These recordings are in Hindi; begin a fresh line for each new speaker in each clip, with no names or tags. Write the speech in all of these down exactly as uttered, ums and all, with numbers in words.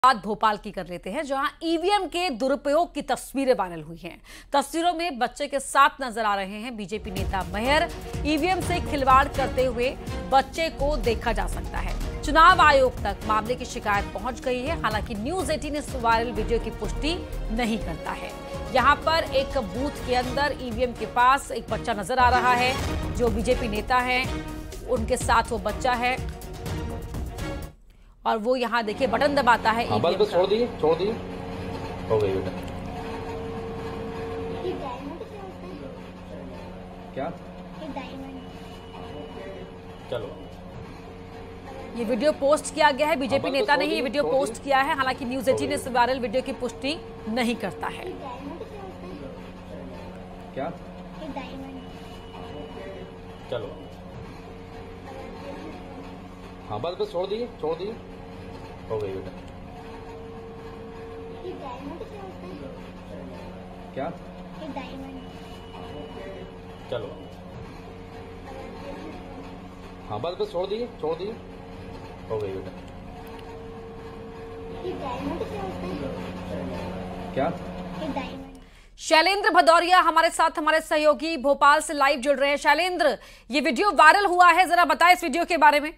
बात भोपाल की कर लेते हैं, जहां ईवीएम के दुरुपयोग की तस्वीरें वायरल हुई हैं। तस्वीरों में बच्चे के साथ नजर आ रहे हैं बीजेपी नेता मेहर। ईवीएम से खिलवाड़ करते हुए बच्चे को देखा जा सकता है। चुनाव आयोग तक मामले की शिकायत पहुंच गई है। हालांकि न्यूज अठारह इस वायरल वीडियो की पुष्टि नहीं करता है। यहां पर एक बूथ के अंदर ईवीएम के पास एक बच्चा नजर आ रहा है, जो बीजेपी नेता है, उनके साथ वो बच्चा है और वो यहाँ देखिए बटन दबाता है।
हाँ, बस बस छोड़ दिए छोड़ दिए हो गई बेटा। क्या चलो,
ये वीडियो पोस्ट किया गया है। बीजेपी
हाँ,
नेता ने ही ये वीडियो पोस्ट किया है। हालांकि न्यूज अठारह ने इस वायरल वीडियो की पुष्टि नहीं करता है।
क्या चलो, हाँ, बस बस छोड़ दिए छोड़ दिए हो गई बेटा। क्या चलो, हाँ, बस बस छोड़ दिए छोड़ दिए हो गई बेटा। क्या
शैलेंद्र भदौरिया हमारे साथ, हमारे सहयोगी भोपाल से लाइव जुड़ रहे हैं। शैलेंद्र, ये वीडियो वायरल हुआ है, जरा बताएं इस वीडियो के बारे में।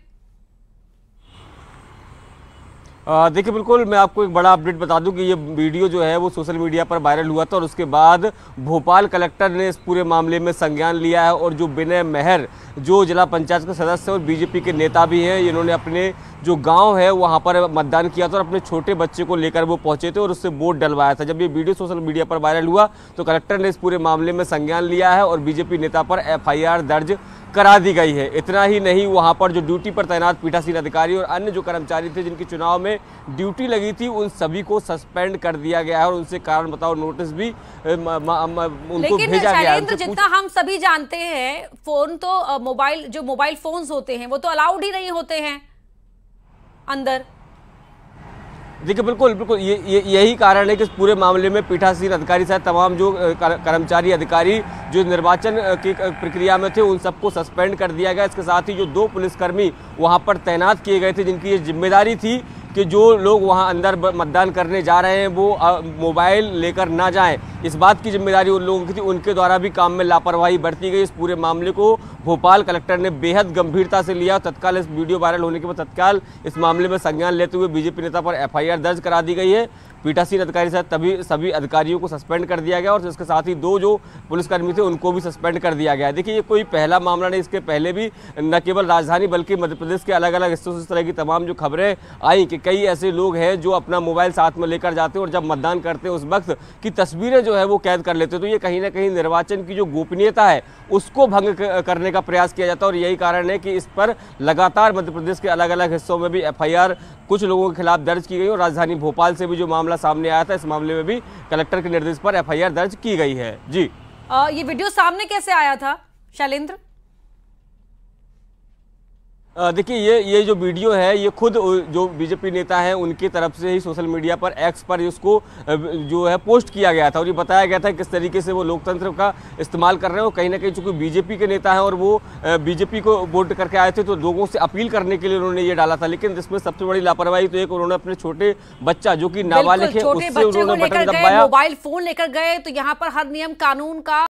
देखिए, बिल्कुल मैं आपको एक बड़ा अपडेट बता दूं कि ये वीडियो जो है वो सोशल मीडिया पर वायरल हुआ था और उसके बाद भोपाल कलेक्टर ने इस पूरे मामले में संज्ञान लिया है और जो विनय मेहर, जो जिला पंचायत के सदस्य और बीजेपी के नेता भी हैं, इन्होंने अपने जो गांव है वहां पर मतदान किया था और अपने छोटे बच्चे को लेकर वो पहुंचे थे और उससे वोट डलवाया था। जब ये वीडियो सोशल मीडिया पर वायरल हुआ तो कलेक्टर ने इस पूरे मामले में संज्ञान लिया है और बीजेपी नेता पर एफ आई आर दर्ज करा दी गई है। इतना ही नहीं, वहां पर जो ड्यूटी पर तैनात पीठासीन अधिकारी और अन्य जो कर्मचारी थे जिनकी चुनाव में ड्यूटी लगी थी, उन सभी को सस्पेंड कर दिया गया है और उनसे कारण बताओ नोटिस भी उनको भेजा गया है।
जितना हम सभी जानते हैं, फोन तो मोबाइल जो मोबाइल फोन्स होते हैं वो तो अलाउड ही नहीं होते हैं अंदर।
देखिए, बिल्कुल बिल्कुल ये, ये यही कारण है कि इस पूरे मामले में पीठासीन अधिकारी सहित तमाम जो कर्मचारी अधिकारी जो निर्वाचन की प्रक्रिया में थे उन सबको सस्पेंड कर दिया गया। इसके साथ ही जो दो पुलिसकर्मी वहां पर तैनात किए गए थे, जिनकी ये जिम्मेदारी थी कि जो लोग वहां अंदर मतदान करने जा रहे हैं वो मोबाइल लेकर ना जाएं, इस बात की जिम्मेदारी उन लोगों की थी। उनके द्वारा भी काम में लापरवाही बरती गई। इस पूरे मामले को भोपाल कलेक्टर ने बेहद गंभीरता से लिया। तत्काल इस वीडियो वायरल होने के बाद तत्काल इस मामले में संज्ञान लेते हुए बीजेपी नेता पर एफ आई आर दर्ज करा दी गई है। पीठासीन अधिकारी साथ तभी सभी अधिकारियों को सस्पेंड कर दिया गया और इसके साथ ही दो जो पुलिसकर्मी थे उनको भी सस्पेंड कर दिया गया। देखिए, ये कोई पहला मामला नहीं, इसके पहले भी न केवल राजधानी बल्कि मध्य प्रदेश के अलग अलग हिस्सों से इस तरह की तमाम जो खबरें आई कि कई ऐसे लोग हैं जो अपना मोबाइल साथ में लेकर जाते हैं और जब मतदान करते हैं उस वक्त की तस्वीरें जो है वो कैद कर लेते हैं। तो ये कहीं ना कहीं निर्वाचन की जो गोपनीयता है उसको भंग करने का प्रयास किया जाता है और यही कारण है कि इस पर लगातार मध्य प्रदेश के अलग अलग हिस्सों में भी एफ आई आर कुछ लोगों के खिलाफ दर्ज की गई और राजधानी भोपाल से भी जो मामला सामने आया था, इस मामले में भी कलेक्टर के निर्देश पर एफ आई आर दर्ज की गई है। जी,
आ, ये वीडियो सामने कैसे आया था शैलेंद्र?
देखिए, ये ये जो वीडियो है ये खुद जो बीजेपी नेता हैं उनकी तरफ से ही सोशल मीडिया पर एक्स पर इसको जो है पोस्ट किया गया था और ये बताया गया था किस तरीके से वो लोकतंत्र का इस्तेमाल कर रहे हैं। और कहीं ना कहीं चूंकि बीजेपी के नेता हैं और वो बीजेपी को वोट करके आए थे तो लोगों से अपील करने के लिए उन्होंने ये डाला था। लेकिन इसमें सबसे बड़ी लापरवाही तो एक, उन्होंने अपने छोटे बच्चा जो कि नाबालिग है उससे उन्होंने बटन दबाया,
मोबाइल फोन लेकर गए। तो यहाँ पर हर नियम कानून का